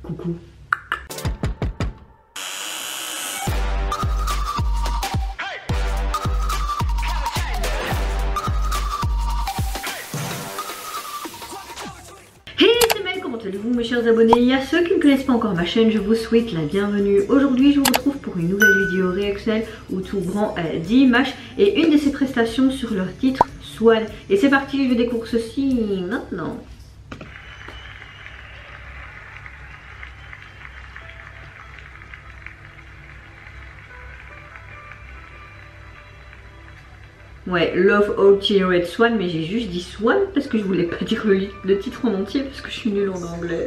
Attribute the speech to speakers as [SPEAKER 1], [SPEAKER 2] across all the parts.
[SPEAKER 1] Coucou. Hey c'est Mel, comment allez-vous mes chers abonnés? À ceux qui ne connaissent pas encore ma chaîne, je vous souhaite la bienvenue. Aujourd'hui je vous retrouve pour une nouvelle vidéo réactionnelle où tout grand d'Image et une de ses prestations sur leur titre Swan. Et c'est parti, je découvre ceci maintenant. Ouais, Love All Red Swan, mais j'ai juste dit Swan parce que je voulais pas dire le titre en entier parce que je suis nulle en anglais.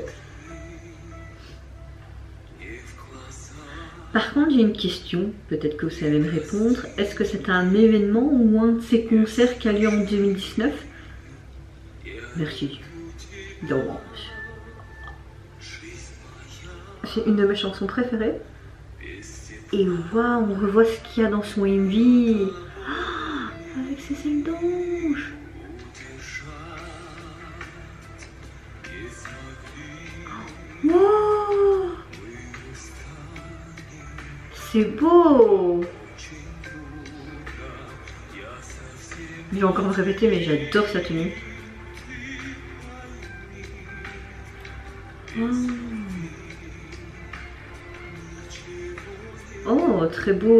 [SPEAKER 1] Par contre, j'ai une question, peut-être que vous savez me répondre. Est-ce que c'est un événement ou un de ces concerts qui a lieu en 2019? Merci. Dommage. C'est une de mes chansons préférées. Et waouh, on revoit ce qu'il y a dans son MV. Avec ses ailes d'ange. Wow, c'est beau. Je vais encore me répéter, mais j'adore sa tenue. Oh, très beau.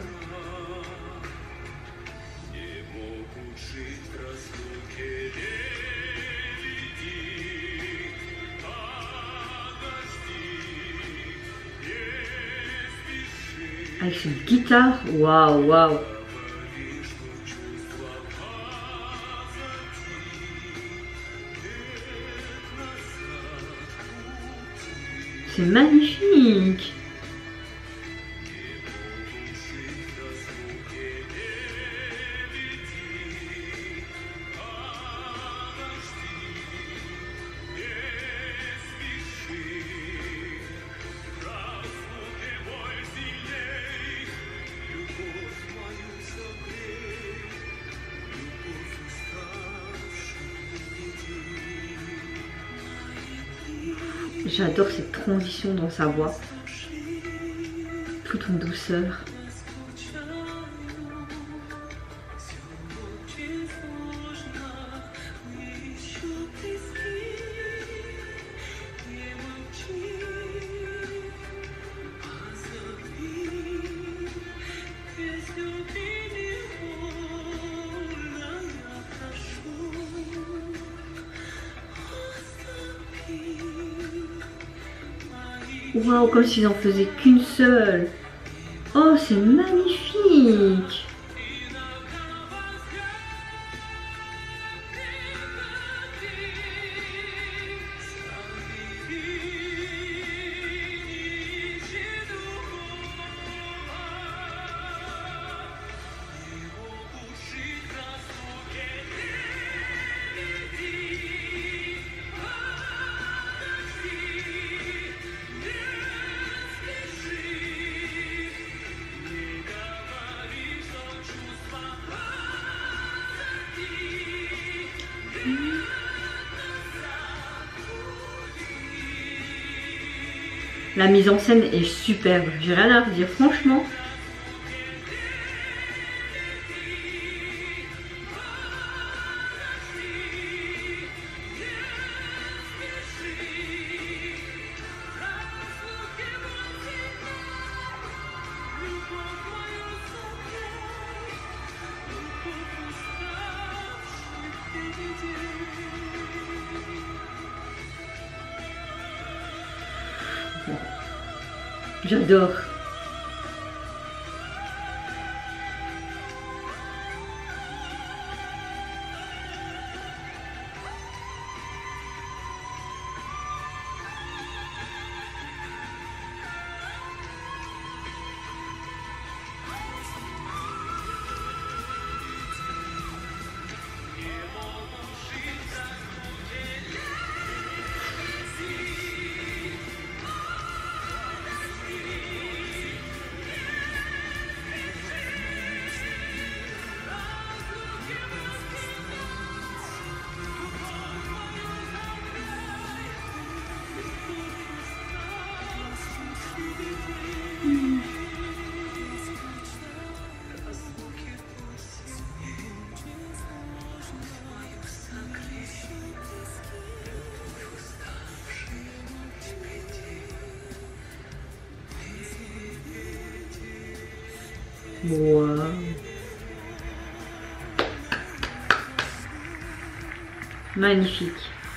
[SPEAKER 1] Avec cette guitare, waouh, waouh. C'est magnifique. J'adore cette transition dans sa voix, tout en douceur. Waouh, comme s'ils en faisaient qu'une seule. Oh, c'est magnifique. La mise en scène est superbe, j'ai rien à redire, franchement. J'adore. Wow. Magnifique.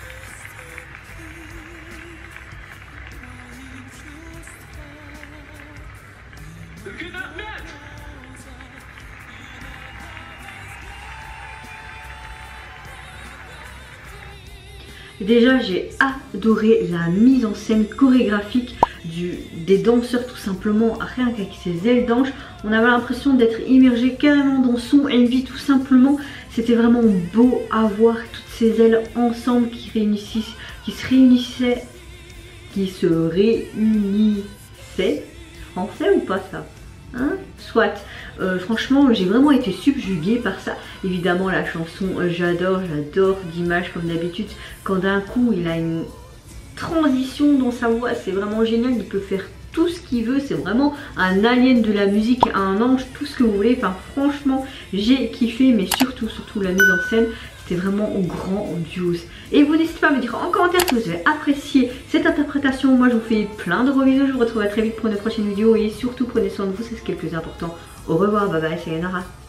[SPEAKER 1] Déjà, j'ai adoré la mise en scène chorégraphique des danseurs, tout simplement, rien qu'avec ses ailes d'ange. On avait l'impression d'être immergé carrément dans son MV, tout simplement. C'était vraiment beau à voir, toutes ces ailes ensemble qui se réunissaient. Français ou pas ça? Hein, soit. Franchement, j'ai vraiment été subjuguée par ça. Évidemment, la chanson, j'adore d'Image comme d'habitude. Quand d'un coup, il a une transition dans sa voix, c'est vraiment génial. Il peut faire tout ce qu'il veut. C'est vraiment un alien de la musique, un ange, tout ce que vous voulez. Enfin, franchement, j'ai kiffé, mais surtout la mise en scène. C'était vraiment grandiose. Et vous n'hésitez pas à me dire en commentaire si vous avez apprécié cette interprétation. Moi, je vous fais plein de gros bisous. Je vous retrouve très vite pour une prochaine vidéo. Et surtout, prenez soin de vous, c'est ce qui est le plus important. Au revoir, bye bye, c'est Yanara.